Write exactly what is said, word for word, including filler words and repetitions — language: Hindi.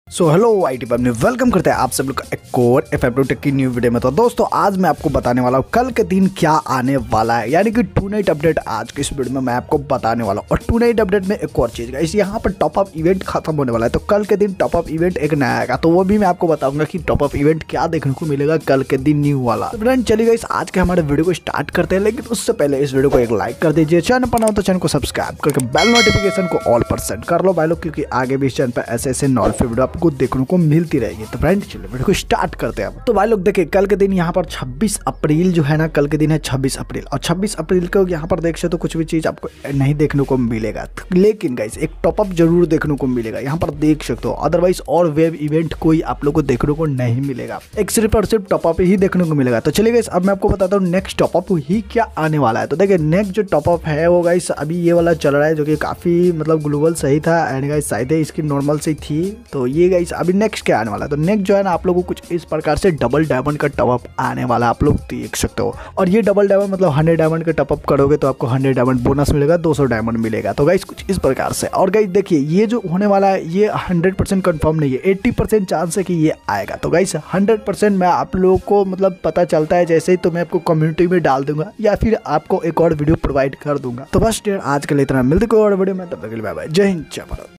सो हेलो आईटी पब में वेलकम करते हैं आप सब लोग का एक और एफएफ टेक की न्यू वीडियो में। तो दोस्तों आज मैं आपको बताने वाला हूँ कल के दिन क्या आने वाला है, यानी कि टू नाइट अपडेट आज के इस वीडियो में मैं आपको बताने वाला हूँ। और टू नाइट अपडेट में एक और चीज़ गाइस, यहाँ पर टॉप अप इवेंट खत्म होने वाला है, तो कल के दिन टॉप अप इवेंट एक नया आएगा, तो वो भी मैं आपको बताऊंगा कि टॉप अप इवेंट क्या देखने को मिलेगा कल के दिन न्यू वाला। तो फ्रेंड चलिए गाइस आज के हमारे वीडियो को स्टार्ट करते हैं, लेकिन उससे पहले इस वीडियो को एक लाइक कर दीजिए, चैनल पर ना हो तो चैनल को सब्सक्राइब करके बेल नोटिफिकेशन को ऑल पर सेट कर लो भाई लोग, क्योंकि आगे भी इस चैनल पर ऐसे ऐसे नॉलेज वीडियो आपको देखने को मिलती रहेगी। तो फ्रेंड चलिए वीडियो को स्टार्ट करते हैं। तो भाई लोग देखिए कल के दिन यहाँ पर छब्बीस अप्रैल जो है ना, कल के दिन है छब्बीस अप्रैल, और छब्बीस अप्रैल को यहाँ पर देख सकते तो कुछ भी चीज आपको नहीं देखने को मिलेगा, लेकिन गाइस एक टॉप अप जरूर देखने को मिलेगा, यहाँ पर देख सकते हो। अदरवाइज और वेब इवेंट कोई आप लोग को देखने को नहीं मिलेगा, एक सिर्फ और सिर्फ टॉप अप ही देखने को मिलेगा। तो चलिए गाइस अब मैं आपको बताता हूँ नेक्स्ट टॉप अप ही क्या आने वाला है। तो देखिए नेक्स्ट जो टॉप अप है वो गाइस अभी ये वाला चल रहा है, जो कि काफी मतलब ग्लोबल सही था एंड गाइस शायद इसकी नॉर्मल से थी। तो ये गाइस अभी नेक्स्ट क्या आने वाला है, तो नेक्स्ट जो है ना आप लोगों को कुछ इस प्रकार से डबल डायमंड का टॉप अप आने वाला आप लोग देख सकते हो। और ये डबल डायमंड मतलब हंड्रेड डायमंड का टॉप अप करोगे तो आपको हंड्रेड डायमंड बोनस मिलेगा, दो सौ डायमंड मिलेगा। तो गाइस कुछ इस प्रकार से। और गाइस देखिए ये जो होने वाला है ये हंड्रेड परसेंट कंफर्म नहीं है, एट्टी परसेंट चांस है कि ये आएगा। तो गाइस हंड्रेड परसेंट मैं आप लोगों को मतलब पता चलता है जैसे ही, तो मैं आपको कम्युनिटी में डाल दूंगा या फिर आपको एक और वीडियो प्रोवाइड कर दूंगा। तो बस आज के लिए इतना, मिलते कोई और वीडियो में, तब तक के लिए बाय बाय, जय हिंद जय भारत।